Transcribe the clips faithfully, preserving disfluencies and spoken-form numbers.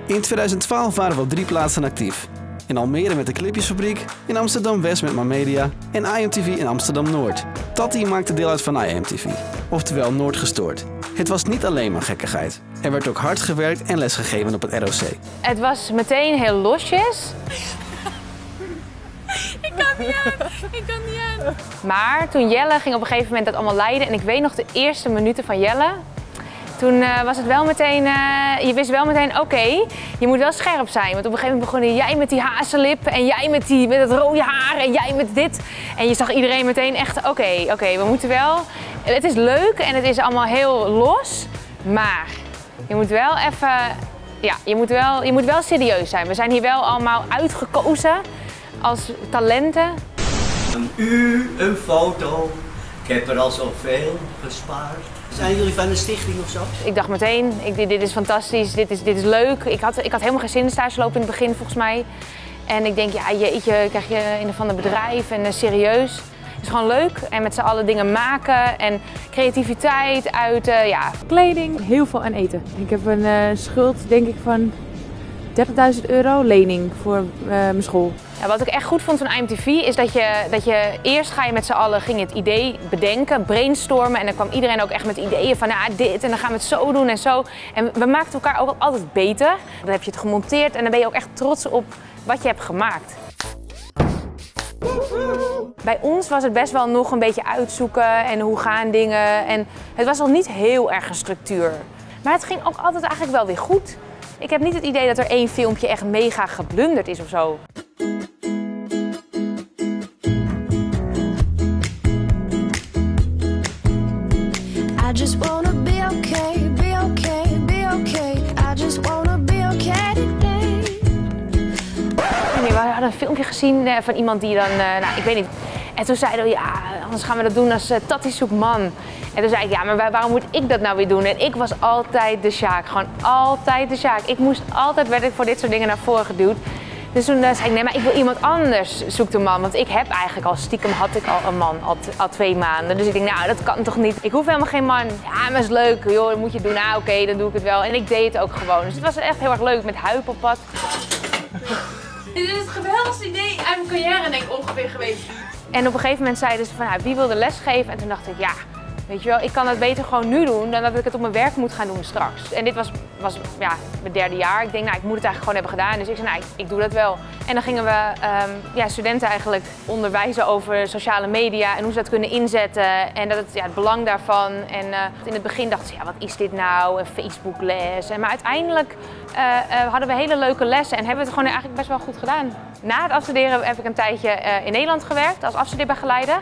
In tweeduizend twaalf waren we op drie plaatsen actief. In Almere met de Clipjesfabriek, in Amsterdam-West met MyMedia en I M T V in Amsterdam-Noord. Tati maakte deel uit van I M T V, oftewel Noord Gestoord. Het was niet alleen maar gekkigheid. Er werd ook hard gewerkt en lesgegeven op het R O C. Het was meteen heel losjes. Ik kan niet aan, ik kan niet aan. Maar toen Jelle ging op een gegeven moment dat allemaal leiden en ik weet nog de eerste minuten van Jelle. Toen uh, was het wel meteen, uh, je wist wel meteen, oké, okay, je moet wel scherp zijn. Want op een gegeven moment begon jij met die hazenlip en jij met, die, met het rode haar en jij met dit. En je zag iedereen meteen echt, oké, okay, oké, okay, we moeten wel, het is leuk en het is allemaal heel los, maar je moet wel even, ja, je moet wel, je moet wel serieus zijn. We zijn hier wel allemaal uitgekozen als talenten. Een u, een foto, ik heb er al zoveel gespaard. Zijn jullie van een stichting of zo? Ik dacht meteen, ik, dit, dit is fantastisch, dit is, dit is leuk. Ik had, ik had helemaal geen zin in stage lopen in het begin volgens mij. En ik denk, ja jeetje, krijg je een of ander bedrijf en uh, serieus. Het is gewoon leuk en met z'n allen dingen maken en creativiteit uit, uh, ja. Kleding, heel veel aan eten. Ik heb een uh, schuld denk ik van dertigduizend euro lening voor uh, mijn school. Ja, wat ik echt goed vond van I M T V is dat je, dat je eerst ga je met z'n allen ging je het idee bedenken, brainstormen en dan kwam iedereen ook echt met ideeën van ah, dit en dan gaan we het zo doen en zo. En we maakten elkaar ook altijd beter. Dan heb je het gemonteerd en dan ben je ook echt trots op wat je hebt gemaakt. Bij ons was het best wel nog een beetje uitzoeken en hoe gaan dingen en het was nog niet heel erg een structuur. Maar het ging ook altijd eigenlijk wel weer goed. Ik heb niet het idee dat er één filmpje echt mega geblunderd is of zo. I just wanna be okay, be okay, be okay. I just wanna be okay today. Nee, we hadden een filmpje gezien van iemand die dan, nou ik weet niet. En toen zeiden we, ja, anders gaan we dat doen als uh, Tati zoekt man. En toen zei ik, ja, maar waarom moet ik dat nou weer doen? En ik was altijd de Sjaak, gewoon altijd de Sjaak. Ik moest altijd, werd ik voor dit soort dingen naar voren geduwd. Dus toen uh, zei ik, nee, maar ik wil iemand anders zoekt een man. Want ik heb eigenlijk al, stiekem had ik al een man, al, al twee maanden. Dus ik denk, nou, dat kan toch niet. Ik hoef helemaal geen man. Ja, maar is leuk, joh, dat moet je doen. Ah, oké, okay, dan doe ik het wel. En ik deed het ook gewoon. Dus het was echt heel erg leuk met Huip op pad. Dit is het geweldigste idee uit mijn carrière, denk ik, ongeveer geweest. En op een gegeven moment zeiden ze van, nou, wie wilde lesgeven? En toen dacht ik, ja, weet je wel, ik kan het beter gewoon nu doen dan dat ik het op mijn werk moet gaan doen straks. En dit was, was ja, mijn derde jaar. Ik denk, nou, ik moet het eigenlijk gewoon hebben gedaan. Dus ik zei, nou, ik, ik doe dat wel. En dan gingen we um, ja, studenten eigenlijk onderwijzen over sociale media en hoe ze dat kunnen inzetten. En dat het, ja, het belang daarvan. En uh, in het begin dachten ze, ja, wat is dit nou? Een Facebookles. En, maar uiteindelijk uh, uh, hadden we hele leuke lessen en hebben we het gewoon eigenlijk best wel goed gedaan. Na het afstuderen heb ik een tijdje uh, in Nederland gewerkt als afstudeerbegeleider.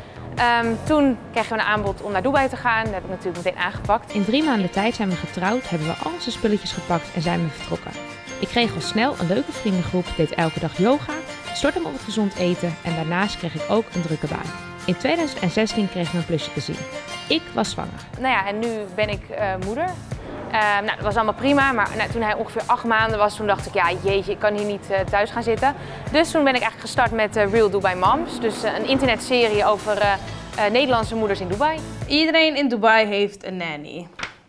Um, toen kregen we een aanbod om naar Dubai te gaan. Dat heb ik natuurlijk meteen aangepakt. In drie maanden tijd zijn we getrouwd, hebben we al onze spulletjes gepakt en zijn we vertrokken. Ik kreeg al snel een leuke vriendengroep, deed elke dag yoga, stortte me op het gezond eten en daarnaast kreeg ik ook een drukke baan. In tweeduizend zestien kreeg ik mijn plusje te zien. Ik was zwanger. Nou ja, en nu ben ik uh, moeder. Uh, nou, dat was allemaal prima, maar nou, toen hij ongeveer acht maanden was, toen dacht ik, ja jeetje, ik kan hier niet uh, thuis gaan zitten. Dus toen ben ik eigenlijk gestart met uh, Real Dubai Moms, dus uh, een internetserie over uh, uh, Nederlandse moeders in Dubai. Iedereen in Dubai heeft een nanny.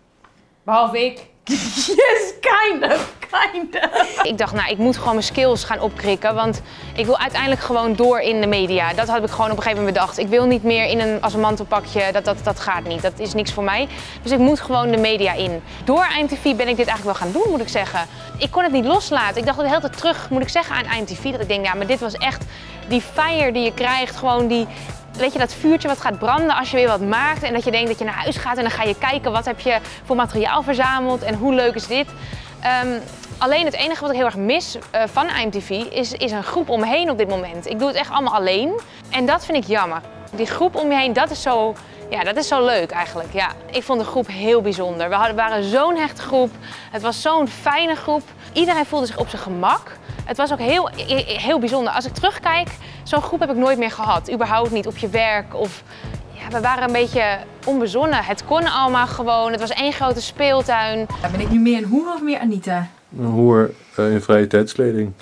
Behalve ik. Yes, kind of, kind of. Ik dacht, nou, ik moet gewoon mijn skills gaan opkrikken, want ik wil uiteindelijk gewoon door in de media. Dat had ik gewoon op een gegeven moment bedacht. Ik wil niet meer in een, als een mantelpakje, dat, dat, dat gaat niet. Dat is niks voor mij. Dus ik moet gewoon de media in. Door I M T V ben ik dit eigenlijk wel gaan doen, moet ik zeggen. Ik kon het niet loslaten. Ik dacht de hele tijd terug, moet ik zeggen, aan I M T V. Dat ik denk, ja, maar dit was echt die fire die je krijgt, gewoon die... Weet je, dat vuurtje wat gaat branden als je weer wat maakt en dat je denkt dat je naar huis gaat en dan ga je kijken wat heb je voor materiaal verzameld en hoe leuk is dit. Um, alleen het enige wat ik heel erg mis uh, van I M T V is, is een groep om me heen op dit moment. Ik doe het echt allemaal alleen en dat vind ik jammer. Die groep om je heen, dat is zo, ja, dat is zo leuk eigenlijk. Ja. Ik vond de groep heel bijzonder. We hadden, waren zo'n hechte groep, het was zo'n fijne groep. Iedereen voelde zich op zijn gemak. Het was ook heel, heel bijzonder. Als ik terugkijk, zo'n groep heb ik nooit meer gehad. Überhaupt niet op je werk of... Ja, we waren een beetje onbezonnen. Het kon allemaal gewoon. Het was één grote speeltuin. Ben ik nu meer een hoer of meer Anita? Een hoer uh, in vrije tijdskleding.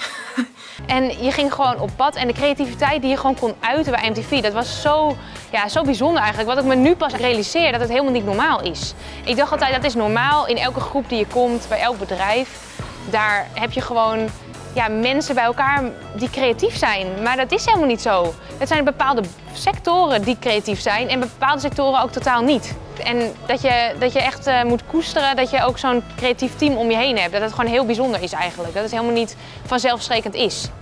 En je ging gewoon op pad en de creativiteit die je gewoon kon uiten bij I M T V, dat was zo, ja, zo bijzonder eigenlijk. Wat ik me nu pas realiseer, dat het helemaal niet normaal is. Ik dacht altijd, dat is normaal in elke groep die je komt, bij elk bedrijf. Daar heb je gewoon ja, mensen bij elkaar die creatief zijn. Maar dat is helemaal niet zo. Het zijn bepaalde sectoren die creatief zijn en bepaalde sectoren ook totaal niet. En dat je, dat je echt uh, moet koesteren dat je ook zo'n creatief team om je heen hebt. Dat het gewoon heel bijzonder is eigenlijk. Dat het helemaal niet vanzelfsprekend is.